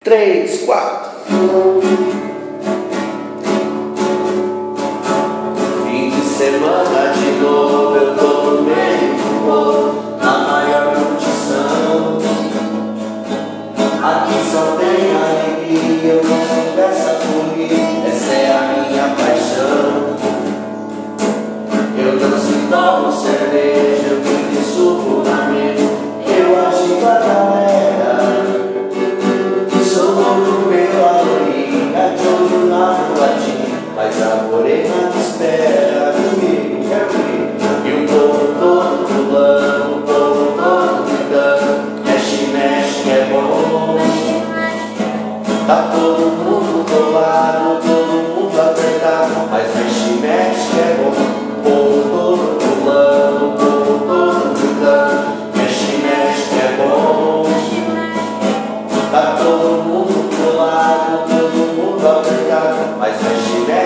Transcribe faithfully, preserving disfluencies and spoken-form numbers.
Três, quatro. Fim de semana de novo, eu tô no meio do povo, na maior curtição. Aqui só tem alegria, eu gosto dessa folia, essa é a minha paixão. Eu danço e tomo cerveja, eu brinco e suco na mesa, eu agito a galera. Sou louco pela lourinha, de olho na boatinha, mas a morena me espera comigo, quer vir. E o povo todo pulando, o povo todo gritando, mexe, mexe que é bom. Tá todo mundo colado, todo mundo apertado, mas mexe, mexe que é bom. O povo todo pulando, o povo todo gritando, mexe, mexe que é bom. Tá todo mundo colado, todo mundo apertado, mas mexe, mexe